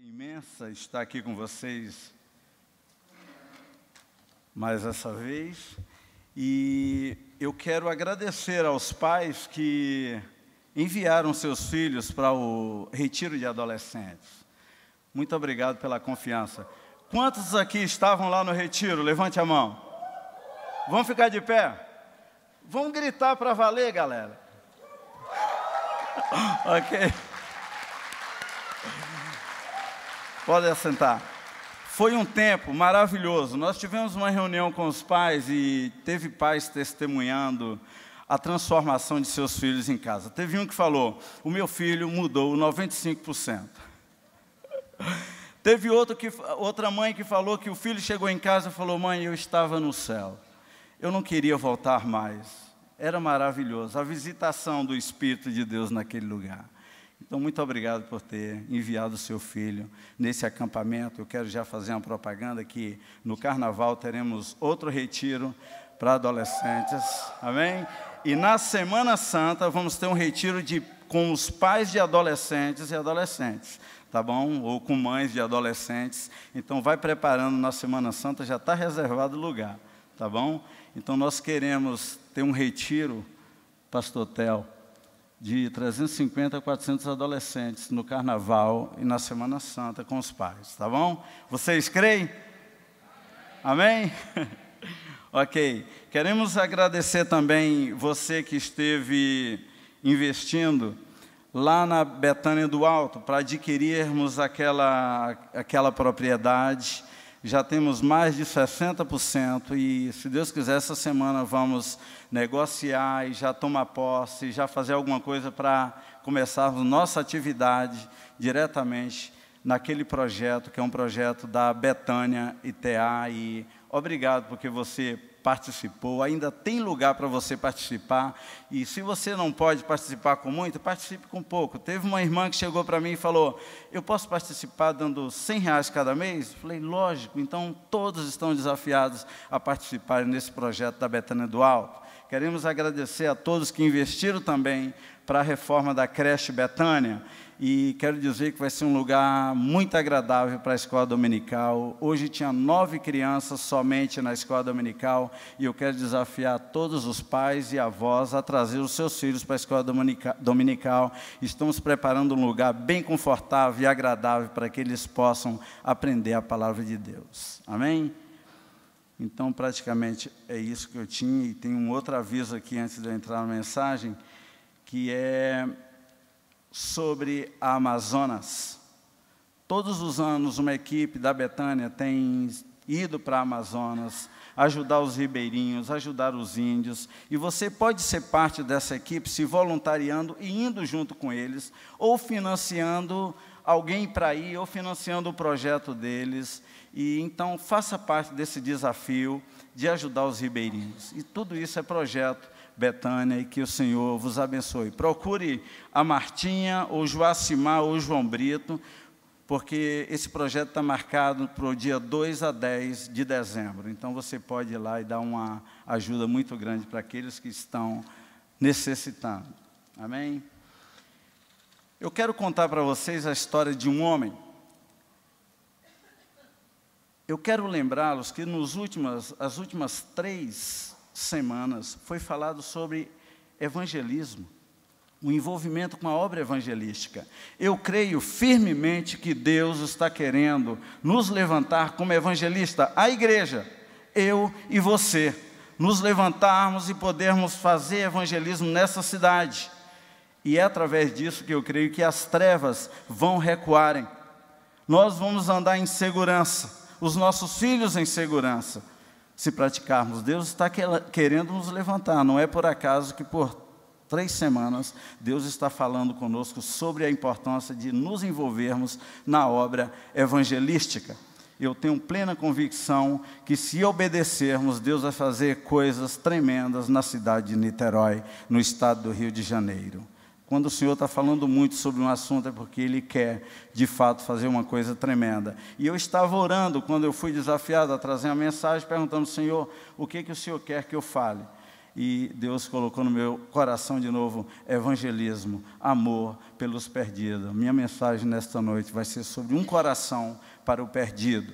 Imensa estar aqui com vocês mais essa vez, e eu quero agradecer aos pais que enviaram seus filhos para o retiro de adolescentes. Muito obrigado pela confiança. Quantos aqui estavam lá no retiro? Levante a mão. Vamos ficar de pé? Vamos gritar para valer, galera. Ok. Pode assentar. Foi um tempo maravilhoso. Nós tivemos uma reunião com os pais e teve pais testemunhando a transformação de seus filhos em casa. Teve um que falou: o meu filho mudou 95%. Teve outra mãe que falou que o filho chegou em casa e falou: mãe, eu estava no céu. Eu não queria voltar mais. Era maravilhoso a visitação do Espírito de Deus naquele lugar. Então, muito obrigado por ter enviado o seu filho nesse acampamento. Eu quero já fazer uma propaganda que no Carnaval teremos outro retiro para adolescentes. Amém? E na Semana Santa vamos ter um retiro com os pais de adolescentes e adolescentes. Tá bom? Ou com mães de adolescentes. Então, vai preparando na Semana Santa, já está reservado o lugar. Tá bom? Então, nós queremos ter um retiro, Pastor Tel, de 350 a 400 adolescentes no Carnaval e na Semana Santa com os pais, tá bom? Vocês creem? Amém? Ok. Queremos agradecer também você que esteve investindo lá na Betânia do Alto para adquirirmos aquela propriedade. Já temos mais de 60% e, se Deus quiser, essa semana vamos negociar e já tomar posse, já fazer alguma coisa para começarmos nossa atividade diretamente naquele projeto, que é um projeto da Betânia ITA. E obrigado porque você participou, ainda tem lugar para você participar, e se você não pode participar com muito, participe com pouco. Teve uma irmã que chegou para mim e falou: eu posso participar dando R$100 cada mês? Eu falei: lógico. Então todos estão desafiados a participarem nesse projeto da Betânia do Alto. Queremos agradecer a todos que investiram também para a reforma da creche Betânia, e quero dizer que vai ser um lugar muito agradável para a escola dominical. Hoje tinha 9 crianças somente na escola dominical, e eu quero desafiar todos os pais e avós a trazer os seus filhos para a escola dominical. Estamos preparando um lugar bem confortável e agradável para que eles possam aprender a palavra de Deus. Amém? Então, praticamente é isso que eu tinha, e tem um outro aviso aqui antes de eu entrar na mensagem, que é sobre a Amazonas. Todos os anos uma equipe da Betânia tem ido para a Amazonas, ajudar os ribeirinhos, ajudar os índios, e você pode ser parte dessa equipe se voluntariando e indo junto com eles, ou financiando alguém para ir, ou financiando o projeto deles. E então faça parte desse desafio de ajudar os ribeirinhos. E tudo isso é projeto Betânia, e que o Senhor vos abençoe. Procure a Martinha, ou Joacimar, ou João Brito, porque esse projeto está marcado para o dia 2 a 10 de dezembro. Então, você pode ir lá e dar uma ajuda muito grande para aqueles que estão necessitando. Amém? Eu quero contar para vocês a história de um homem. Eu quero lembrá-los que as últimas 3 semanas foi falado sobre evangelismo, o envolvimento com a obra evangelística. Eu creio firmemente que Deus está querendo nos levantar como evangelista, a igreja, eu e você, nos levantarmos e podermos fazer evangelismo nessa cidade. E é através disso que eu creio que as trevas vão recuarem. Nós vamos andar em segurança, os nossos filhos em segurança, se praticarmos. Deus está querendo nos levantar. Não é por acaso que por 3 semanas Deus está falando conosco sobre a importância de nos envolvermos na obra evangelística. Eu tenho plena convicção que, se obedecermos, Deus vai fazer coisas tremendas na cidade de Niterói, no estado do Rio de Janeiro. Quando o Senhor está falando muito sobre um assunto, é porque Ele quer, de fato, fazer uma coisa tremenda. E eu estava orando, quando eu fui desafiado a trazer uma mensagem, perguntando: Senhor, o que o Senhor quer que eu fale? e Deus colocou no meu coração de novo evangelismo, amor pelos perdidos. Minha mensagem nesta noite vai ser sobre um coração para o perdido.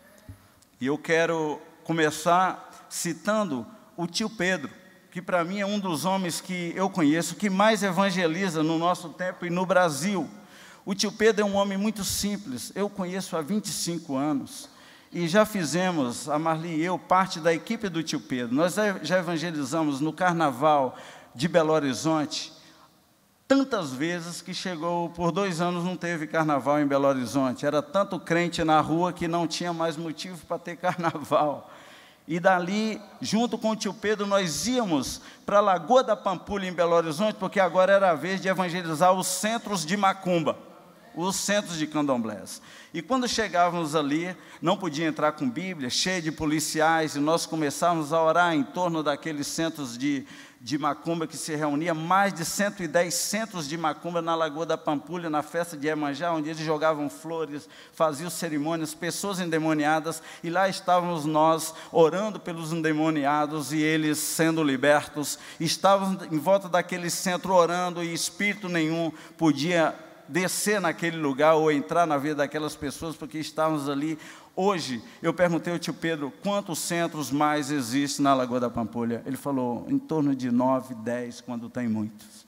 E eu quero começar citando o tio Pedro, que para mim é um dos homens que eu conheço, que mais evangeliza no nosso tempo e no Brasil. O tio Pedro é um homem muito simples, eu conheço há 25 anos, e já fizemos, a Marli e eu, parte da equipe do tio Pedro. Nós já evangelizamos no Carnaval de Belo Horizonte, tantas vezes que chegou, por 2 anos não teve Carnaval em Belo Horizonte, era tanto crente na rua que não tinha mais motivo para ter Carnaval. E dali, junto com o tio Pedro, nós íamos para a Lagoa da Pampulha, em Belo Horizonte, porque agora era a vez de evangelizar os centros de macumba, os centros de candomblés. E quando chegávamos ali, não podia entrar com Bíblia, cheio de policiais, e nós começávamos a orar em torno daqueles centros de macumba que se reunia, mais de 110 centros de macumba na Lagoa da Pampulha, na festa de Iemanjá, onde eles jogavam flores, faziam cerimônias, pessoas endemoniadas, e lá estávamos nós orando pelos endemoniados e eles sendo libertos. Estávamos em volta daquele centro orando e espírito nenhum podia descer naquele lugar ou entrar na vida daquelas pessoas, porque estávamos ali. Hoje, eu perguntei ao tio Pedro, quantos centros mais existem na Lagoa da Pampulha? Ele falou, em torno de 9, 10, quando tem muitos.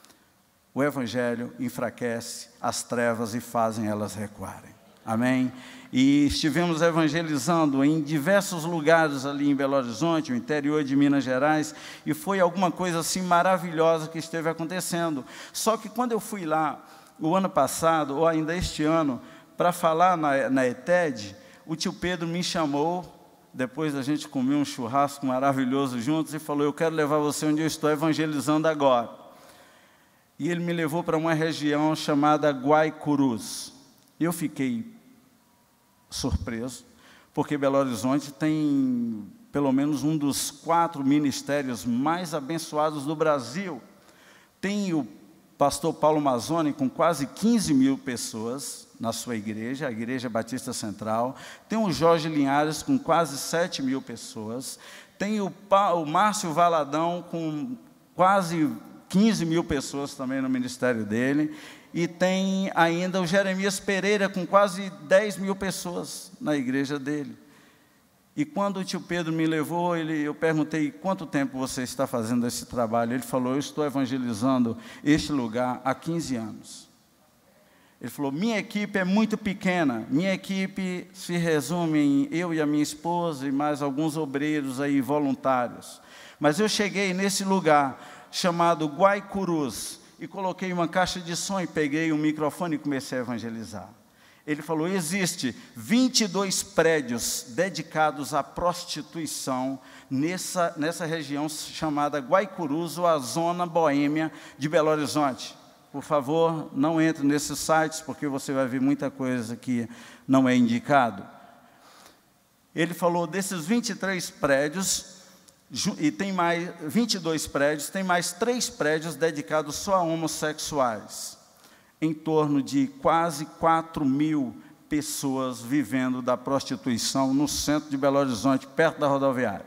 O Evangelho enfraquece as trevas e fazem elas recuarem. Amém? E estivemos evangelizando em diversos lugares ali em Belo Horizonte, no interior de Minas Gerais, e foi alguma coisa assim maravilhosa que esteve acontecendo. Só que quando eu fui lá, o ano passado, ou ainda este ano, para falar na ETED, o tio Pedro me chamou, depois da gente comer um churrasco maravilhoso juntos, e falou, eu quero levar você onde eu estou evangelizando agora. E ele me levou para uma região chamada Guaicurus. Eu fiquei surpreso, porque Belo Horizonte tem pelo menos um dos 4 ministérios mais abençoados do Brasil. Tem o pastor Paulo Mazzoni, com quase 15 mil pessoas na sua igreja, a Igreja Batista Central. Tem o Jorge Linhares, com quase 7 mil pessoas. Tem o Márcio Valadão, com quase 15 mil pessoas também no ministério dele. E tem ainda o Jeremias Pereira, com quase 10 mil pessoas na igreja dele. E quando o tio Pedro me levou, eu perguntei, quanto tempo você está fazendo esse trabalho? Ele falou, eu estou evangelizando este lugar há 15 anos. Ele falou, minha equipe é muito pequena, minha equipe se resume em eu e a minha esposa e mais alguns obreiros aí voluntários. Mas eu cheguei nesse lugar chamado Guaicurus e coloquei uma caixa de som e peguei um microfone e comecei a evangelizar. Ele falou, existe 22 prédios dedicados à prostituição nessa região chamada Guaicurus, ou a zona boêmia de Belo Horizonte. Por favor, não entre nesses sites, porque você vai ver muita coisa que não é indicado. Ele falou, desses 23 prédios, e tem mais 22 prédios, tem mais 3 prédios dedicados só a homossexuais. Em torno de quase 4 mil pessoas vivendo da prostituição no centro de Belo Horizonte, perto da rodoviária.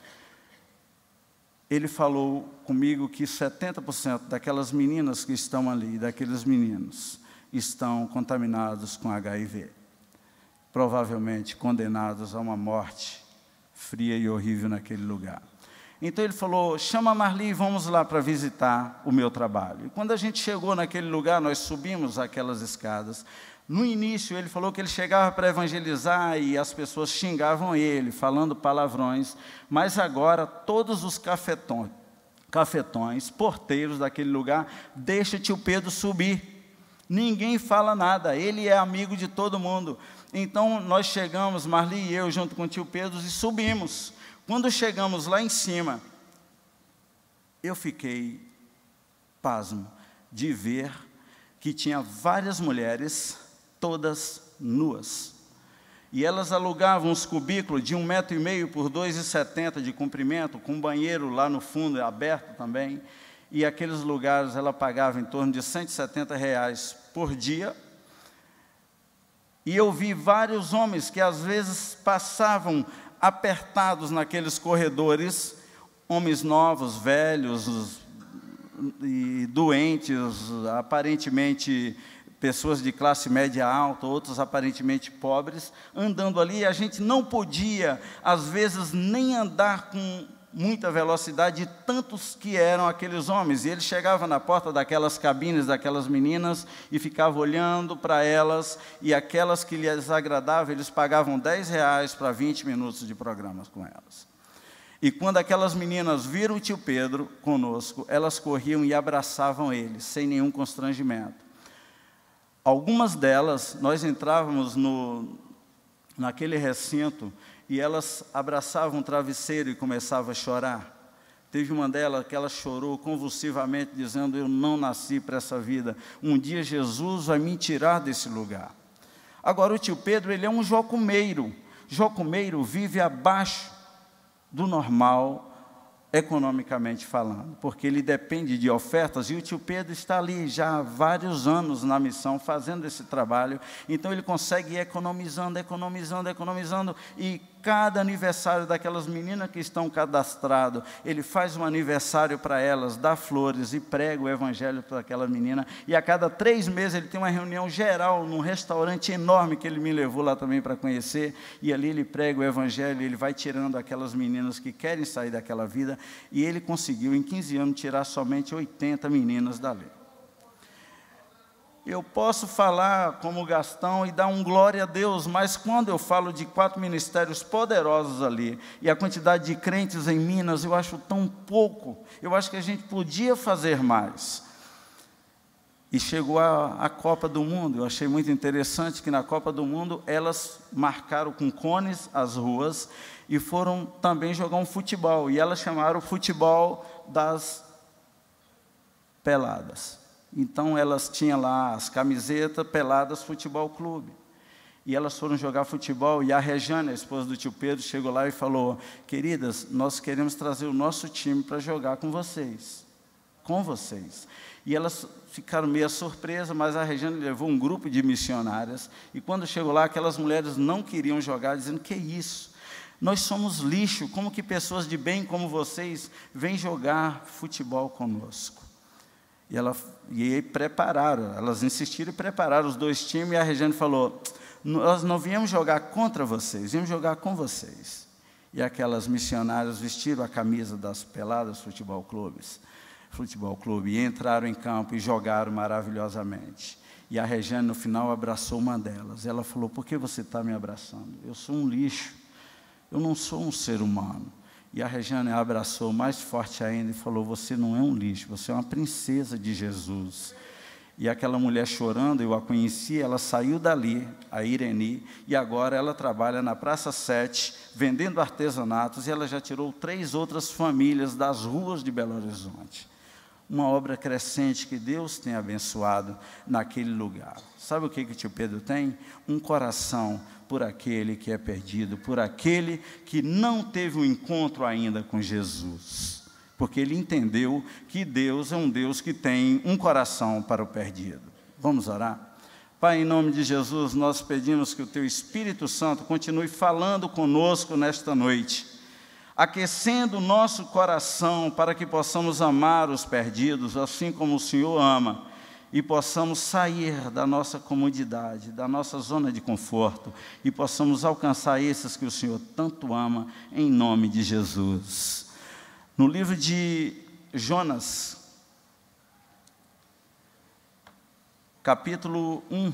Ele falou comigo que 70% daquelas meninas que estão ali, daqueles meninos, estão contaminados com HIV, provavelmente condenados a uma morte fria e horrível naquele lugar. Então ele falou, chama a Marli e vamos lá para visitar o meu trabalho. E quando a gente chegou naquele lugar, nós subimos aquelas escadas. No início ele falou que ele chegava para evangelizar e as pessoas xingavam ele, falando palavrões. Mas agora todos os cafetões, porteiros daquele lugar, deixam o tio Pedro subir. Ninguém fala nada, ele é amigo de todo mundo. Então nós chegamos, Marli e eu, junto com o tio Pedro, e subimos. Quando chegamos lá em cima, eu fiquei pasmo de ver que tinha várias mulheres, todas nuas. E elas alugavam uns cubículos de 1,5 metro por 2,70 de comprimento, com banheiro lá no fundo, aberto também. E aqueles lugares ela pagava em torno de R$170 por dia. E eu vi vários homens que às vezes passavam apertados naqueles corredores, homens novos, velhos e doentes, aparentemente pessoas de classe média alta, outros aparentemente pobres, andando ali, e a gente não podia, às vezes, nem andar com muita velocidade, de tantos que eram aqueles homens. E ele chegava na porta daquelas cabines, daquelas meninas, e ficava olhando para elas, e aquelas que lhes agradavam, eles pagavam R$10 para 20 minutos de programas com elas. E quando aquelas meninas viram o tio Pedro conosco, elas corriam e abraçavam ele, sem nenhum constrangimento. Algumas delas, nós entrávamos naquele recinto, e elas abraçavam o travesseiro e começavam a chorar. Teve uma delas que ela chorou convulsivamente, dizendo: eu não nasci para essa vida, um dia Jesus vai me tirar desse lugar. Agora, o tio Pedro, ele é um jocumeiro. Jocumeiro vive abaixo do normal, economicamente falando, porque ele depende de ofertas, e o tio Pedro está ali já há vários anos na missão, fazendo esse trabalho, então ele consegue ir economizando, e cada aniversário daquelas meninas que estão cadastradas, ele faz um aniversário para elas, dá flores e prega o evangelho para aquela menina, e a cada 3 meses ele tem uma reunião geral num restaurante enorme que ele me levou lá também para conhecer, e ali ele prega o evangelho, ele vai tirando aquelas meninas que querem sair daquela vida, e ele conseguiu em 15 anos tirar somente 80 meninas dali. Eu posso falar como Gastão e dar um glória a Deus, mas quando eu falo de 4 ministérios poderosos ali, e a quantidade de crentes em Minas, eu acho tão pouco, eu acho que a gente podia fazer mais. E chegou a Copa do Mundo, eu achei muito interessante que na Copa do Mundo, elas marcaram com cones as ruas, e foram também jogar um futebol, e elas chamaram o futebol das peladas. Então, elas tinham lá as camisetas Peladas Futebol Clube. E elas foram jogar futebol, e a Rejane, a esposa do tio Pedro, chegou lá e falou: queridas, nós queremos trazer o nosso time para jogar com vocês. E elas ficaram meio surpresas, mas a Rejane levou um grupo de missionárias, e quando chegou lá, aquelas mulheres não queriam jogar, dizendo: que isso? Nós somos lixo, como que pessoas de bem como vocês vêm jogar futebol conosco? E prepararam, elas insistiram e prepararam os 2 times, e a Regiane falou: nós não viemos jogar contra vocês, viemos jogar com vocês. E aquelas missionárias vestiram a camisa das Peladas Futebol Clube, e entraram em campo e jogaram maravilhosamente. E a Regiane, no final, abraçou uma delas. Ela falou: por que você está me abraçando? Eu sou um lixo, eu não sou um ser humano. E a Regiane a abraçou mais forte ainda e falou: você não é um lixo, você é uma princesa de Jesus. E aquela mulher chorando, eu a conheci, ela saiu dali, a Ireni, e agora ela trabalha na Praça 7, vendendo artesanatos, e ela já tirou 3 outras famílias das ruas de Belo Horizonte. Uma obra crescente que Deus tem abençoado naquele lugar. Sabe o que o tio Pedro tem? Um coração por aquele que é perdido, por aquele que não teve um encontro ainda com Jesus. Porque ele entendeu que Deus é um Deus que tem um coração para o perdido. Vamos orar? Pai, em nome de Jesus, nós pedimos que o Teu Espírito Santo continue falando conosco nesta noite, aquecendo o nosso coração para que possamos amar os perdidos, assim como o Senhor ama, e possamos sair da nossa comodidade, da nossa zona de conforto, e possamos alcançar esses que o Senhor tanto ama, em nome de Jesus. No livro de Jonas, capítulo 1,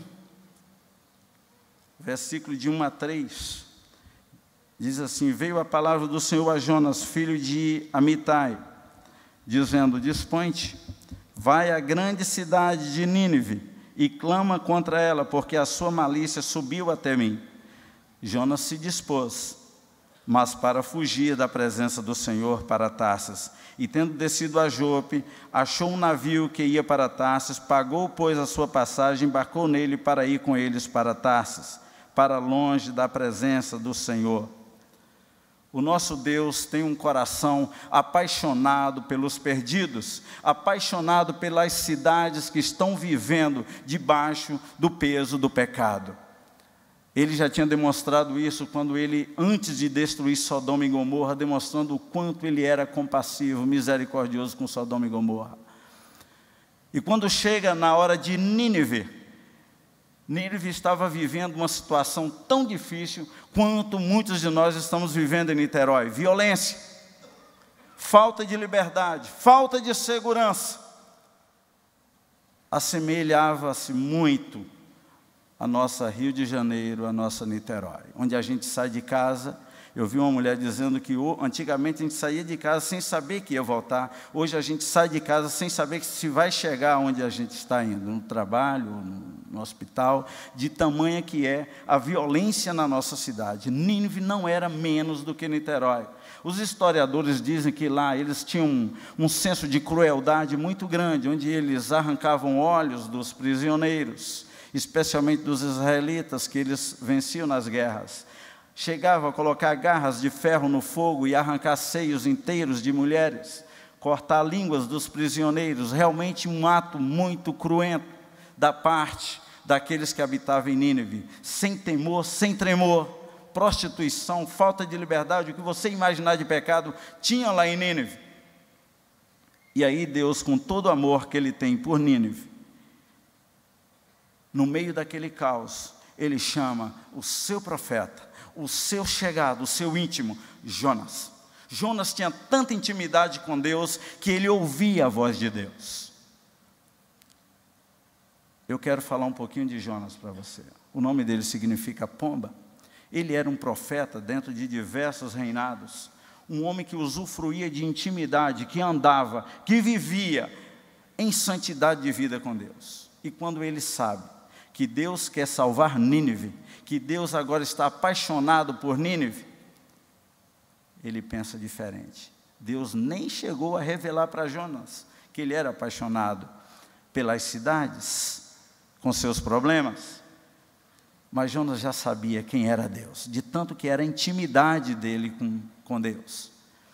versículo de 1 a 3, diz assim: veio a palavra do Senhor a Jonas, filho de Amitai, dizendo: dispõe-te, vai à grande cidade de Nínive e clama contra ela, porque a sua malícia subiu até mim. Jonas se dispôs, mas para fugir da presença do Senhor para Tarsas. E tendo descido a Jope, achou um navio que ia para Tarsas, pagou, pois, a sua passagem, embarcou nele para ir com eles para Tarsas, para longe da presença do Senhor. O nosso Deus tem um coração apaixonado pelos perdidos, apaixonado pelas cidades que estão vivendo debaixo do peso do pecado. Ele já tinha demonstrado isso quando ele, antes de destruir Sodoma e Gomorra, demonstrando o quanto ele era compassivo, misericordioso com Sodoma e Gomorra. E quando chega na hora de Nínive, Nínive estava vivendo uma situação tão difícil quanto muitos de nós estamos vivendo em Niterói. Violência, falta de liberdade, falta de segurança. Assemelhava-se muito a nossa Rio de Janeiro, a nossa Niterói, onde a gente sai de casa. Eu vi uma mulher dizendo que antigamente a gente saía de casa sem saber que ia voltar. Hoje a gente sai de casa sem saber se vai chegar onde a gente está indo, no trabalho, no hospital, de tamanha que é a violência na nossa cidade. Nínive não era menos do que Niterói. Os historiadores dizem que lá eles tinham um senso de crueldade muito grande, onde eles arrancavam olhos dos prisioneiros, especialmente dos israelitas, que eles venciam nas guerras. Chegavam a colocar garras de ferro no fogo e arrancar seios inteiros de mulheres, cortar línguas dos prisioneiros, realmente um ato muito cruento da parte daqueles que habitavam em Nínive, sem temor, sem tremor. Prostituição, falta de liberdade, o que você imaginar de pecado, tinha lá em Nínive. E aí Deus, com todo o amor que Ele tem por Nínive, no meio daquele caos, Ele chama o seu profeta, o seu chegado, o seu íntimo, Jonas. Jonas tinha tanta intimidade com Deus que ele ouvia a voz de Deus. Eu quero falar um pouquinho de Jonas para você. O nome dele significa pomba. Ele era um profeta dentro de diversos reinados, um homem que usufruía de intimidade, que andava, que vivia em santidade de vida com Deus. E quando ele sabe que Deus quer salvar Nínive, que Deus agora está apaixonado por Nínive, ele pensa diferente. Deus nem chegou a revelar para Jonas que ele era apaixonado pelas cidades, com seus problemas. Mas Jonas já sabia quem era Deus, de tanto que era a intimidade dele com Deus.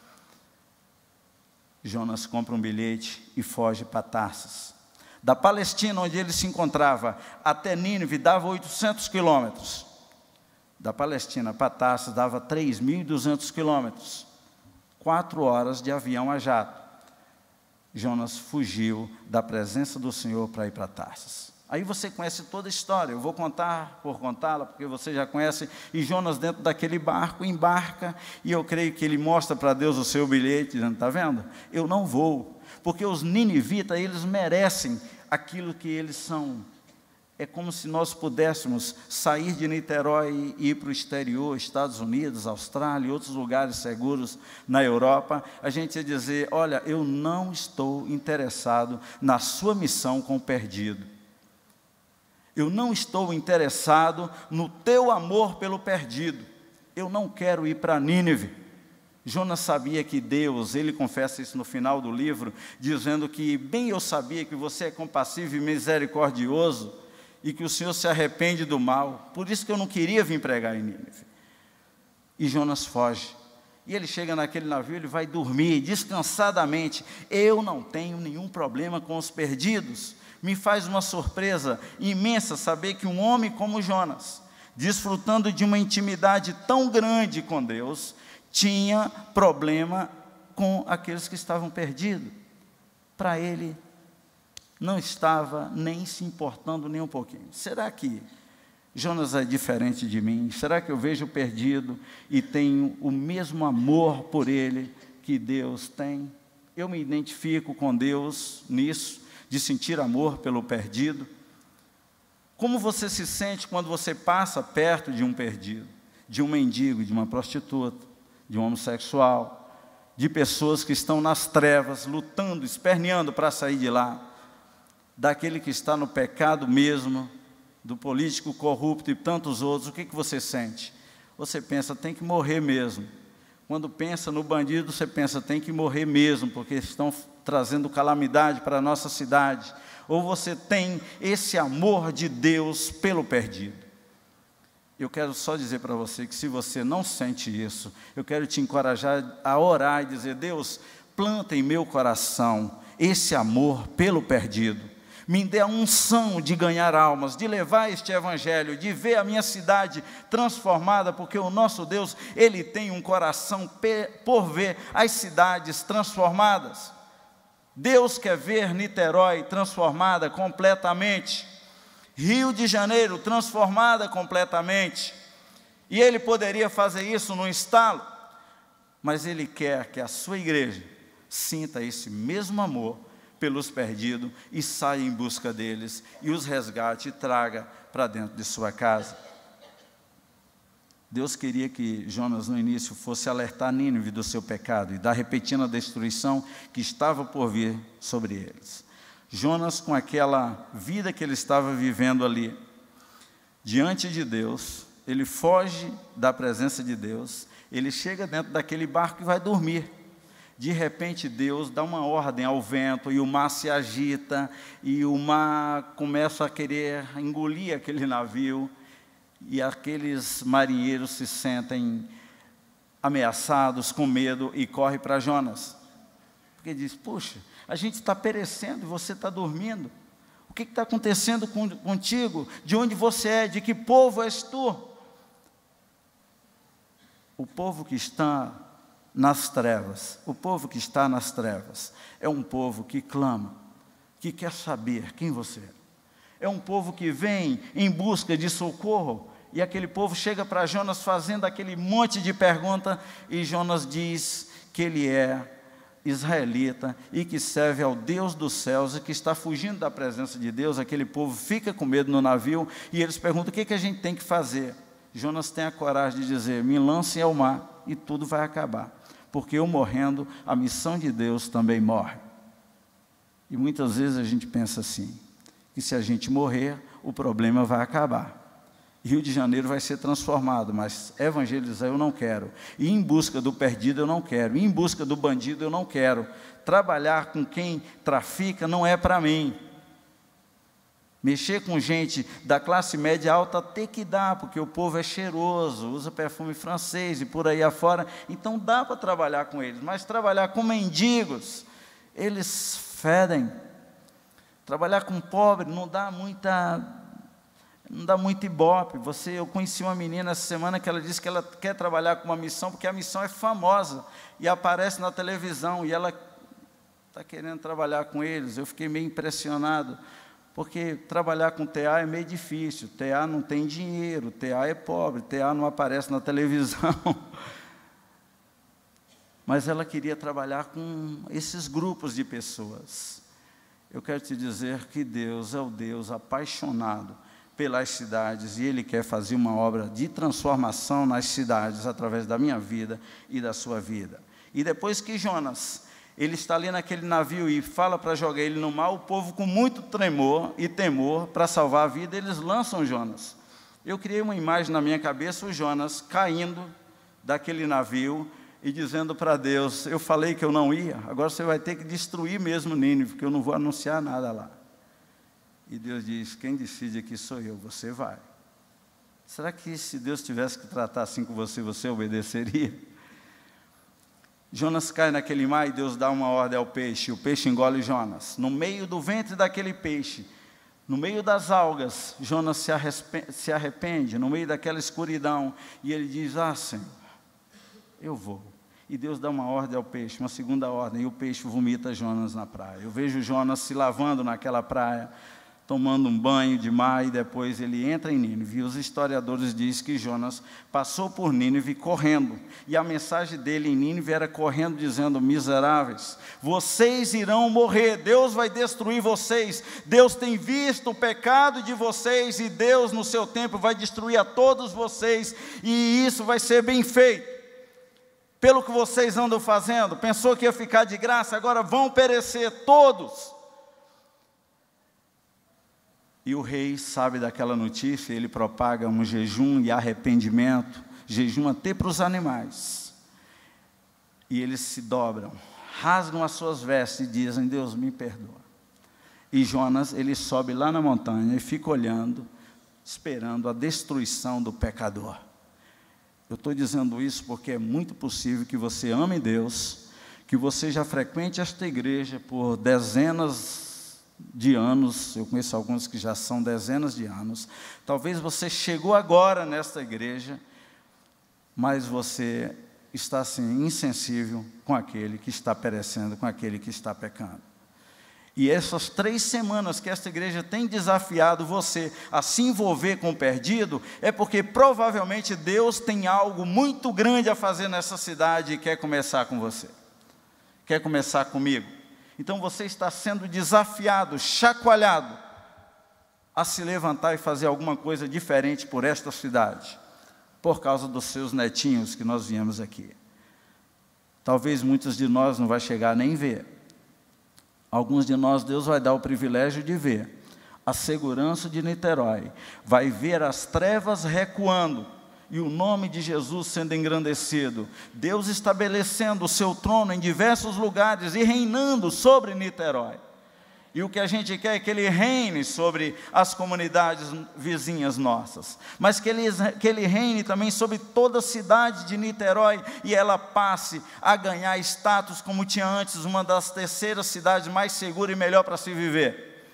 Jonas compra um bilhete e foge para Tarsis. Da Palestina, onde ele se encontrava, até Nínive dava 800 quilômetros. Da Palestina para Tarsis dava 3.200 quilômetros. 4 horas de avião a jato. Jonas fugiu da presença do Senhor para ir para Tarsis. Aí você conhece toda a história, eu vou contar por contá-la, porque você já conhece. E Jonas, dentro daquele barco, embarca, e eu creio que ele mostra para Deus o seu bilhete, dizendo: está vendo? Eu não vou, porque os ninivitas, eles merecem aquilo que eles são. É como se nós pudéssemos sair de Niterói e ir para o exterior, Estados Unidos, Austrália e outros lugares seguros na Europa. A gente ia dizer: olha, eu não estou interessado na sua missão com o perdido. Eu não estou interessado no teu amor pelo perdido. Eu não quero ir para Nínive. Jonas sabia que Deus, ele confessa isso no final do livro, dizendo que bem eu sabia que você é compassivo e misericordioso e que o Senhor se arrepende do mal. Por isso que eu não queria vir pregar em Nínive. E Jonas foge. E ele chega naquele navio, ele vai dormir descansadamente. Eu não tenho nenhum problema com os perdidos. Me faz uma surpresa imensa saber que um homem como Jonas, desfrutando de uma intimidade tão grande com Deus, tinha problema com aqueles que estavam perdidos. Para ele, não estava nem se importando nem um pouquinho. Será que Jonas é diferente de mim? Será que eu vejo o perdido e tenho o mesmo amor por ele que Deus tem? Eu me identifico com Deus nisso, de sentir amor pelo perdido. Como você se sente quando você passa perto de um perdido, de um mendigo, de uma prostituta, de um homossexual, de pessoas que estão nas trevas, lutando, esperneando para sair de lá, daquele que está no pecado mesmo, do político corrupto e tantos outros? O que você sente? Você pensa: tem que morrer mesmo. Quando pensa no bandido, você pensa: tem que morrer mesmo, porque estão trazendo calamidade para a nossa cidade. Ou você tem esse amor de Deus pelo perdido? Eu quero só dizer para você que, se você não sente isso, eu quero te encorajar a orar e dizer: Deus, planta em meu coração esse amor pelo perdido. Me dê a unção de ganhar almas, de levar este evangelho, de ver a minha cidade transformada, porque o nosso Deus, Ele tem um coração por ver as cidades transformadas. Deus quer ver Niterói transformada completamente, Rio de Janeiro transformada completamente, e Ele poderia fazer isso num estalo, mas Ele quer que a sua igreja sinta esse mesmo amor pelos perdidos e saia em busca deles e os resgate e traga para dentro de sua casa. Deus queria que Jonas no início fosse alertar Nínive do seu pecado e da repentina destruição que estava por vir sobre eles. Jonas, com aquela vida que ele estava vivendo ali, diante de Deus, ele foge da presença de Deus, ele chega dentro daquele barco e vai dormir. De repente Deus dá uma ordem ao vento e o mar se agita e o mar começa a querer engolir aquele navio e aqueles marinheiros se sentem ameaçados, com medo e correm para Jonas. Porque diz, puxa, a gente está perecendo e você está dormindo. O que está acontecendo contigo? De onde você é? De que povo és tu? O povo que está nas trevas, o povo que está nas trevas, é um povo que clama, que quer saber quem você é. É um povo que vem em busca de socorro, e aquele povo chega para Jonas fazendo aquele monte de perguntas, e Jonas diz que ele é israelita, e que serve ao Deus dos céus, e que está fugindo da presença de Deus. Aquele povo fica com medo no navio, e eles perguntam, o que a gente tem que fazer? Jonas tem a coragem de dizer, me lancem ao mar, e tudo vai acabar. Porque eu morrendo, a missão de Deus também morre. E muitas vezes a gente pensa assim, que se a gente morrer, o problema vai acabar. Rio de Janeiro vai ser transformado, mas evangelizar eu não quero. Ir em busca do perdido eu não quero. Ir em busca do bandido eu não quero. Trabalhar com quem trafica não é para mim. Mexer com gente da classe média alta até que dá, porque o povo é cheiroso, usa perfume francês e por aí afora, então dá para trabalhar com eles, mas trabalhar com mendigos, eles fedem. Trabalhar com pobre não dá muito ibope. Eu conheci uma menina essa semana que ela disse que ela quer trabalhar com uma missão, porque a missão é famosa, e aparece na televisão, e ela está querendo trabalhar com eles. Eu fiquei meio impressionado, porque trabalhar com TA é meio difícil, TA não tem dinheiro, TA é pobre, TA não aparece na televisão. Mas ela queria trabalhar com esses grupos de pessoas. Eu quero te dizer que Deus é o Deus apaixonado pelas cidades, e Ele quer fazer uma obra de transformação nas cidades, através da minha vida e da sua vida. E depois que Jonas, ele está ali naquele navio e fala para jogar ele no mar, o povo com muito tremor e temor para salvar a vida, eles lançam Jonas. Eu criei uma imagem na minha cabeça, o Jonas caindo daquele navio e dizendo para Deus, eu falei que eu não ia, agora você vai ter que destruir mesmo Nínive, porque eu não vou anunciar nada lá. E Deus diz, quem decide aqui sou eu, você vai. Será que se Deus tivesse que tratar assim com você, você obedeceria? Jonas cai naquele mar e Deus dá uma ordem ao peixe, o peixe engole Jonas. No meio do ventre daquele peixe, no meio das algas, Jonas se arrepende, no meio daquela escuridão, e ele diz, Senhor, eu vou. E Deus dá uma ordem ao peixe, uma segunda ordem, e o peixe vomita Jonas na praia. Eu vejo Jonas se lavando naquela praia, tomando um banho de mar, e depois ele entra em Nínive. E os historiadores dizem que Jonas passou por Nínive correndo, e a mensagem dele em Nínive era correndo, dizendo, miseráveis, vocês irão morrer, Deus vai destruir vocês, Deus tem visto o pecado de vocês, e Deus no seu tempo vai destruir a todos vocês, e isso vai ser bem feito. Pelo que vocês andam fazendo, pensou que ia ficar de graça, agora vão perecer todos. E o rei sabe daquela notícia, ele propaga um jejum e arrependimento, jejum até para os animais. E eles se dobram, rasgam as suas vestes e dizem, Deus me perdoa. E Jonas, ele sobe lá na montanha e fica olhando, esperando a destruição do pecador. Eu estou dizendo isso porque é muito possível que você ame Deus, que você já frequente esta igreja por dezenas de anos, eu conheço alguns que já são dezenas de anos. Talvez você chegou agora nesta igreja, mas você está assim, insensível com aquele que está perecendo, com aquele que está pecando. E essas 3 semanas que esta igreja tem desafiado você a se envolver com o perdido, é porque provavelmente Deus tem algo muito grande a fazer nessa cidade e quer começar com você. Quer começar comigo. Então você está sendo desafiado, chacoalhado, a se levantar e fazer alguma coisa diferente por esta cidade, por causa dos seus netinhos que nós viemos aqui. Talvez muitos de nós não vai chegar nem ver. Alguns de nós, Deus vai dar o privilégio de ver a segurança de Niterói, vai ver as trevas recuando e o nome de Jesus sendo engrandecido, Deus estabelecendo o seu trono em diversos lugares e reinando sobre Niterói. E o que a gente quer é que Ele reine sobre as comunidades vizinhas nossas, mas que Ele reine também sobre toda a cidade de Niterói, e ela passe a ganhar status como tinha antes, uma das terceiras cidades mais seguras e melhor para se viver.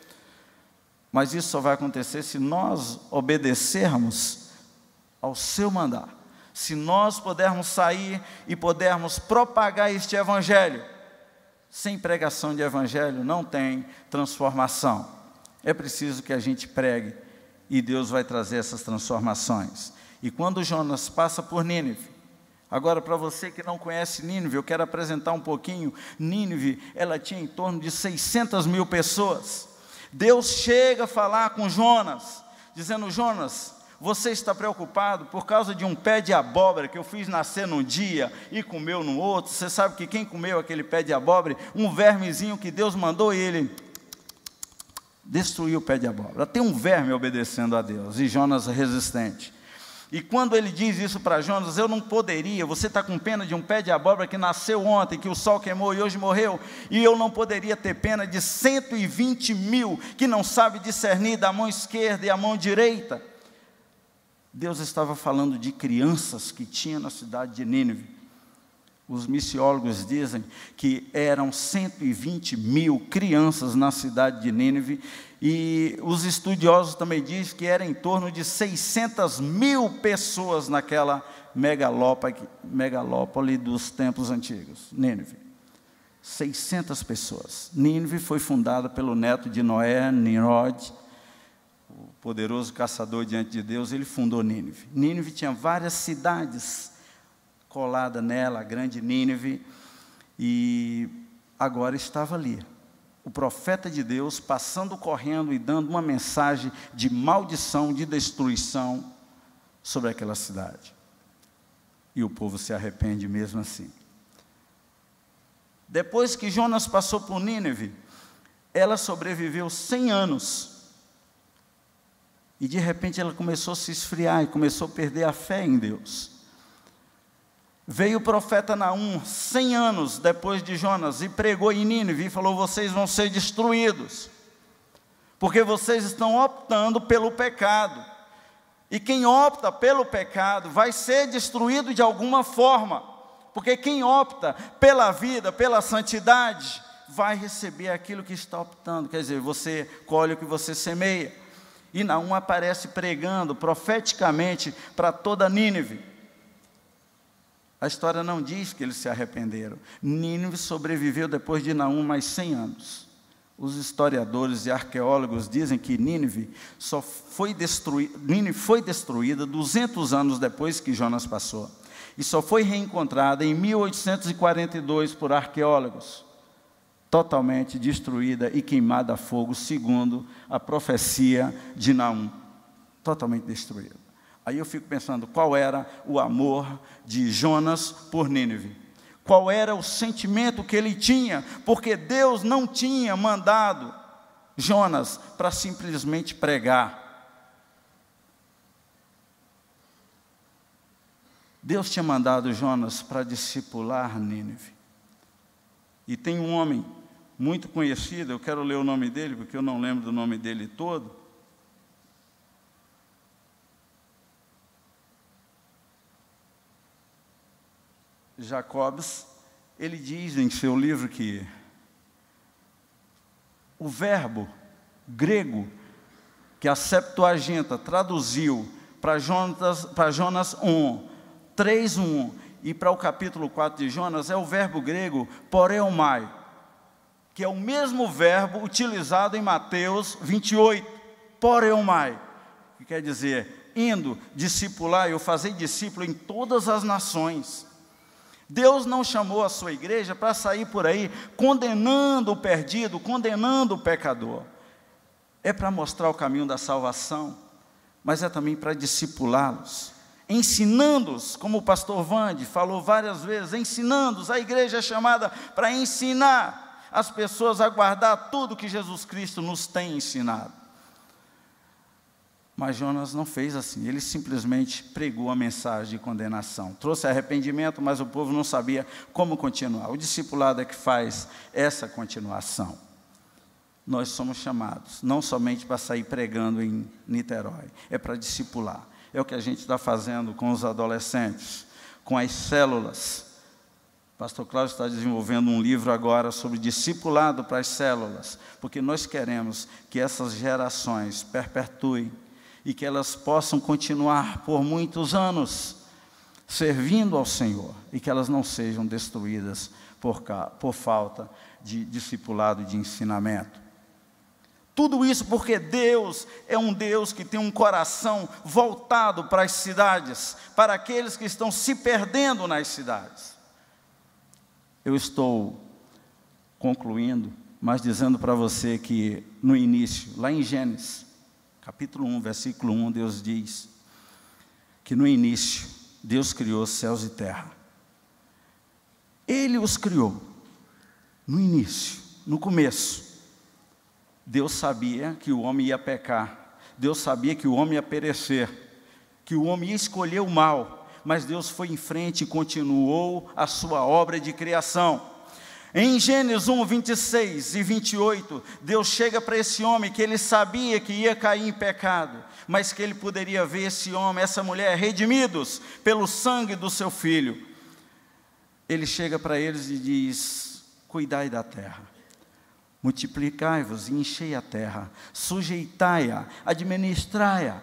Mas isso só vai acontecer se nós obedecermos ao seu mandar, se nós pudermos sair e pudermos propagar este evangelho. Sem pregação de evangelho não tem transformação. É preciso que a gente pregue e Deus vai trazer essas transformações. E quando Jonas passa por Nínive, agora para você que não conhece Nínive, eu quero apresentar um pouquinho. Nínive, ela tinha em torno de 600 mil pessoas. Deus chega a falar com Jonas, dizendo: Jonas, você está preocupado por causa de um pé de abóbora que eu fiz nascer num dia e comeu no outro? Você sabe que quem comeu aquele pé de abóbora? Um vermezinho que Deus mandou e ele destruiu o pé de abóbora. Tem um verme obedecendo a Deus, e Jonas é resistente. E quando ele diz isso para Jonas: eu não poderia, você está com pena de um pé de abóbora que nasceu ontem, que o sol queimou e hoje morreu, e eu não poderia ter pena de 120 mil que não sabe discernir da mão esquerda e a mão direita. Deus estava falando de crianças que tinha na cidade de Nínive. Os missiólogos dizem que eram 120 mil crianças na cidade de Nínive, e os estudiosos também dizem que era em torno de 600 mil pessoas naquela megalópole dos tempos antigos, Nínive. 600 pessoas. Nínive foi fundada pelo neto de Noé, Nimrod, o poderoso caçador diante de Deus. Ele fundou Nínive. Nínive tinha várias cidades colada nela, a grande Nínive, e agora estava ali o profeta de Deus passando correndo e dando uma mensagem de maldição, de destruição sobre aquela cidade. E o povo se arrepende mesmo assim. Depois que Jonas passou por Nínive, ela sobreviveu 100 anos. E de repente ela começou a se esfriar e começou a perder a fé em Deus. Veio o profeta Naum, 100 anos depois de Jonas, e pregou em Nínive e falou: vocês vão ser destruídos, porque vocês estão optando pelo pecado. E quem opta pelo pecado vai ser destruído de alguma forma, porque quem opta pela vida, pela santidade, vai receber aquilo que está optando. Quer dizer, você colhe o que você semeia. E Naum aparece pregando profeticamente para toda Nínive. A história não diz que eles se arrependeram. Nínive sobreviveu depois de Naum mais 100 anos. Os historiadores e arqueólogos dizem que Nínive foi destruída 200 anos depois que Jonas passou. E só foi reencontrada em 1842 por arqueólogos. Totalmente destruída e queimada a fogo, segundo a profecia de Naum. Totalmente destruída. Aí eu fico pensando, qual era o amor de Jonas por Nínive? Qual era o sentimento que ele tinha? Porque Deus não tinha mandado Jonas para simplesmente pregar. Deus tinha mandado Jonas para discipular Nínive. E tem um homem muito conhecido, eu quero ler o nome dele, porque eu não lembro do nome dele todo. Jacobs, ele diz em seu livro que O verbo grego que a Septuaginta traduziu para Jonas 1, 3:1 e para o capítulo 4 de Jonas é o verbo grego poreomai, que é o mesmo verbo utilizado em Mateus 28, poreomai, que quer dizer, indo, discipular, eu fazer discípulo em todas as nações. Deus não chamou a sua igreja para sair por aí condenando o perdido, condenando o pecador. É para mostrar o caminho da salvação, mas é também para discipulá-los, ensinando-os, como o pastor Vande falou várias vezes, ensinando-os. A igreja é chamada para ensinar as pessoas a guardar tudo que Jesus Cristo nos tem ensinado. Mas Jonas não fez assim, ele simplesmente pregou a mensagem de condenação, trouxe arrependimento, mas o povo não sabia como continuar. O discipulado é que faz essa continuação. Nós somos chamados, não somente para sair pregando em Niterói, é para discipular. É o que a gente está fazendo com os adolescentes, com as células. O pastor Cláudio está desenvolvendo um livro agora sobre discipulado para as células, porque nós queremos que essas gerações perpetuem e que elas possam continuar por muitos anos servindo ao Senhor e que elas não sejam destruídas por falta de discipulado, de ensinamento. Tudo isso porque Deus é um Deus que tem um coração voltado para as cidades, para aqueles que estão se perdendo nas cidades. Eu estou concluindo, mas dizendo para você que no início, lá em Gênesis, capítulo 1, versículo 1, Deus diz que no início, Deus criou céus e terra. Ele os criou, no início, no começo. Deus sabia que o homem ia pecar, Deus sabia que o homem ia perecer, que o homem ia escolher o mal, mas Deus foi em frente e continuou a sua obra de criação. Em Gênesis 1, 26 e 28, Deus chega para esse homem que ele sabia que ia cair em pecado, mas que ele poderia ver esse homem, essa mulher, redimidos pelo sangue do seu filho. Ele chega para eles e diz: cuidai da terra, multiplicai-vos e enchei a terra, sujeitai-a, administrai-a.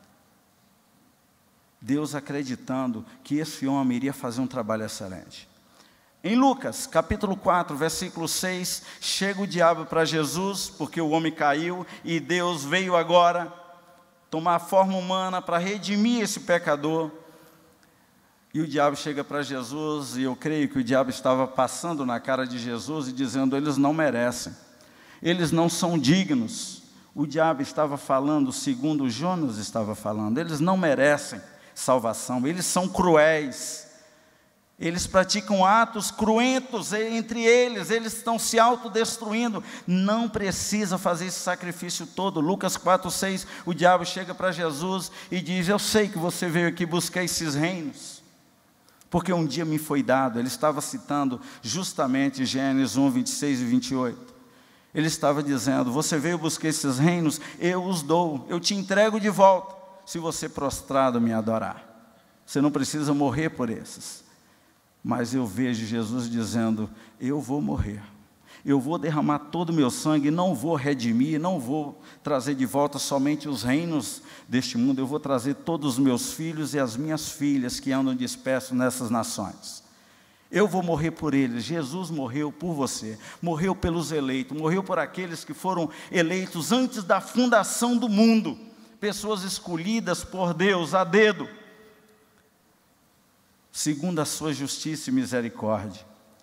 Deus acreditando que esse homem iria fazer um trabalho excelente. Em Lucas, capítulo 4, versículo 6, chega o diabo para Jesus, porque o homem caiu, e Deus veio agora tomar a forma humana para redimir esse pecador. E o diabo chega para Jesus, e eu creio que o diabo estava passando na cara de Jesus e dizendo: eles não merecem, eles não são dignos. O diabo estava falando, segundo Jonas estava falando, eles não merecem salvação, eles são cruéis, eles praticam atos cruentos entre eles estão se autodestruindo, não precisa fazer esse sacrifício todo. Lucas 4:6, o diabo chega para Jesus e diz: eu sei que você veio aqui buscar esses reinos, porque um dia me foi dado. Ele estava citando justamente Gênesis 1, 26 e 28. Ele estava dizendo: você veio buscar esses reinos, eu os dou, eu te entrego de volta, se você prostrado me adorar. Você não precisa morrer por esses. Mas eu vejo Jesus dizendo: eu vou morrer, eu vou derramar todo o meu sangue, não vou redimir, não vou trazer de volta somente os reinos deste mundo, eu vou trazer todos os meus filhos e as minhas filhas que andam dispersos nessas nações. Eu vou morrer por eles. Jesus morreu por você, morreu pelos eleitos, morreu por aqueles que foram eleitos antes da fundação do mundo, pessoas escolhidas por Deus a dedo, segundo a sua justiça e misericórdia.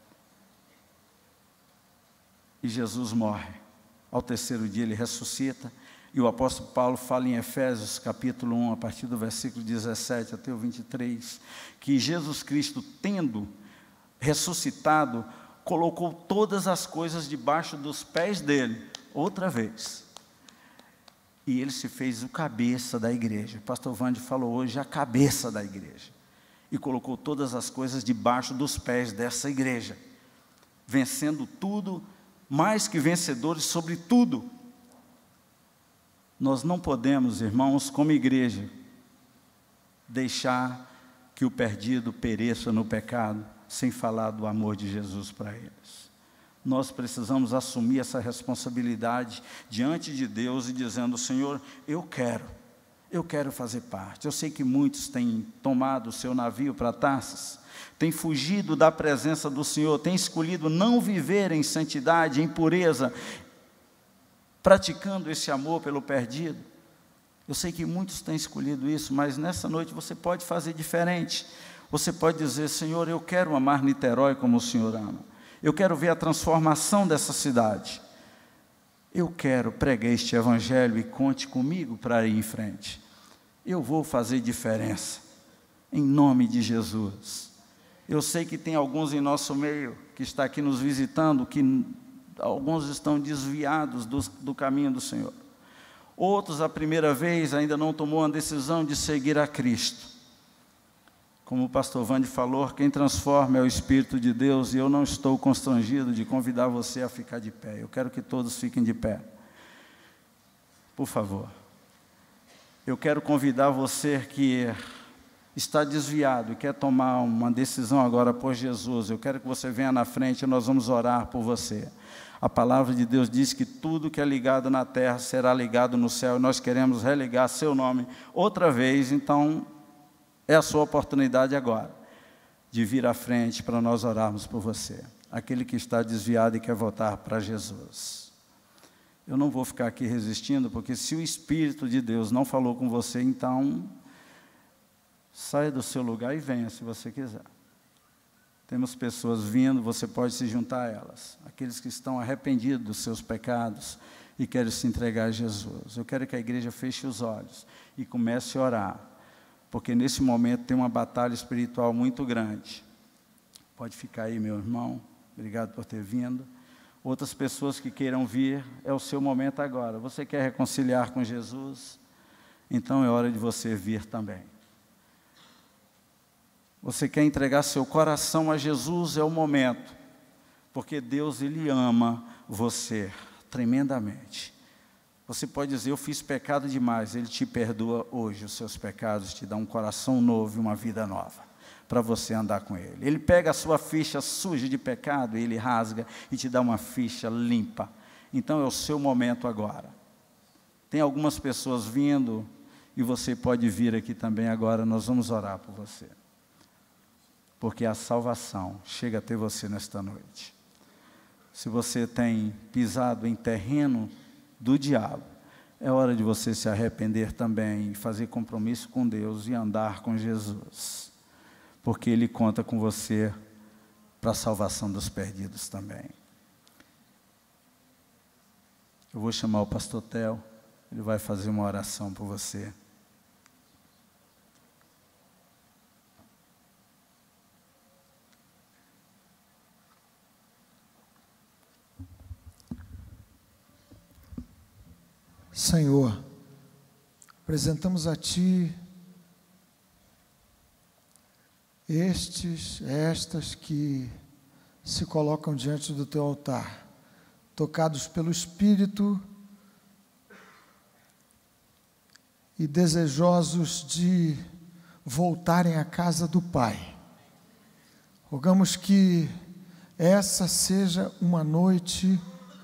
E Jesus morre. Ao terceiro dia ele ressuscita. E o apóstolo Paulo fala em Efésios capítulo 1, a partir do versículo 17 até o 23, que Jesus Cristo, tendo ressuscitado, colocou todas as coisas debaixo dos pés dele, outra vez. E ele se fez o cabeça da igreja. O pastor Vande falou hoje, a cabeça da igreja. E colocou todas as coisas debaixo dos pés dessa igreja, vencendo tudo, mais que vencedores sobre tudo. Nós não podemos, irmãos, como igreja, deixar que o perdido pereça no pecado, sem falar do amor de Jesus para eles. nós precisamos assumir essa responsabilidade diante de Deus e dizendo: Senhor, eu quero fazer parte. Eu sei que muitos têm tomado o seu navio para Tarsis, têm fugido da presença do Senhor, têm escolhido não viver em santidade, em pureza, praticando esse amor pelo perdido. Eu sei que muitos têm escolhido isso, mas nessa noite você pode fazer diferente. Você pode dizer: Senhor, eu quero amar Niterói como o Senhor ama. Eu quero ver a transformação dessa cidade. Eu quero pregar este evangelho e conte comigo para ir em frente. Eu vou fazer diferença, em nome de Jesus. Eu sei que tem alguns em nosso meio que está aqui nos visitando, que alguns estão desviados do caminho do Senhor. Outros, a primeira vez, ainda não tomou uma decisão de seguir a Cristo. Como o pastor Vande falou, quem transforma é o Espírito de Deus, e eu não estou constrangido de convidar você a ficar de pé. Eu quero que todos fiquem de pé. Por favor. Eu quero convidar você que está desviado e quer tomar uma decisão agora por Jesus. Eu quero que você venha na frente e nós vamos orar por você. A palavra de Deus diz que tudo que é ligado na terra será ligado no céu, e nós queremos religar seu nome outra vez. Então, é a sua oportunidade agora, de vir à frente para nós orarmos por você. Aquele que está desviado e quer voltar para Jesus. Eu não vou ficar aqui resistindo, porque se o Espírito de Deus não falou com você, então, saia do seu lugar e venha, se você quiser. Temos pessoas vindo, você pode se juntar a elas. Aqueles que estão arrependidos dos seus pecados e querem se entregar a Jesus. Eu quero que a igreja feche os olhos e comece a orar, porque nesse momento tem uma batalha espiritual muito grande. Pode ficar aí, meu irmão. Obrigado por ter vindo. Outras pessoas que queiram vir, é o seu momento agora. Você quer reconciliar com Jesus? Então é hora de você vir também. Você quer entregar seu coração a Jesus? É o momento. Porque Deus, Ele ama você tremendamente. Você pode dizer: eu fiz pecado demais. Ele te perdoa hoje os seus pecados, te dá um coração novo e uma vida nova, para você andar com Ele. Ele pega a sua ficha suja de pecado, Ele rasga e te dá uma ficha limpa. Então é o seu momento agora. Tem algumas pessoas vindo, e você pode vir aqui também agora, nós vamos orar por você. Porque a salvação chega até você nesta noite. Se você tem pisado em terreno do diabo, é hora de você se arrepender também, e fazer compromisso com Deus e andar com Jesus, porque Ele conta com você para a salvação dos perdidos também. Eu vou chamar o pastor Theo, ele vai fazer uma oração por você. Senhor, apresentamos a Ti estas que se colocam diante do Teu altar, tocados pelo Espírito e desejosos de voltarem à casa do Pai. Rogamos que essa seja uma noite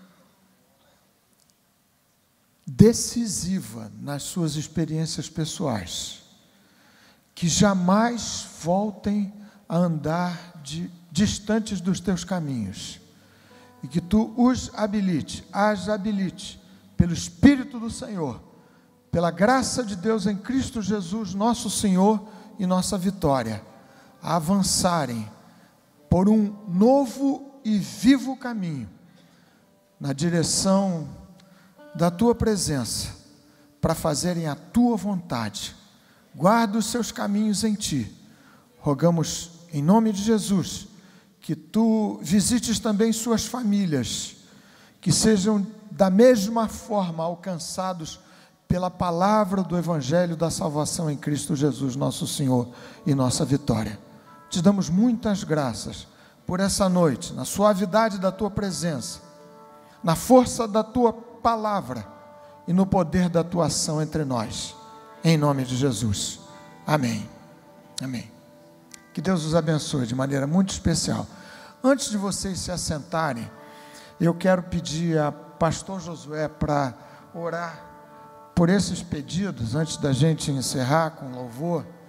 decisiva nas suas experiências pessoais, que jamais voltem a andar distantes dos teus caminhos, e que tu as habilite pelo Espírito do Senhor, pela graça de Deus em Cristo Jesus, nosso Senhor e nossa vitória, a avançarem por um novo e vivo caminho, na direção da Tua presença, para fazerem a Tua vontade. Guarda os seus caminhos em Ti. Rogamos em nome de Jesus, que Tu visites também suas famílias, que sejam da mesma forma alcançados pela palavra do Evangelho da salvação em Cristo Jesus, nosso Senhor e nossa vitória. Te damos muitas graças por essa noite, na suavidade da Tua presença, na força da Tua palavra e no poder da Tua ação entre nós, em nome de Jesus, amém, amém. Que Deus os abençoe de maneira muito especial. Antes de vocês se assentarem, Eu quero pedir a pastor Josué para orar por esses pedidos, antes da gente encerrar com louvor.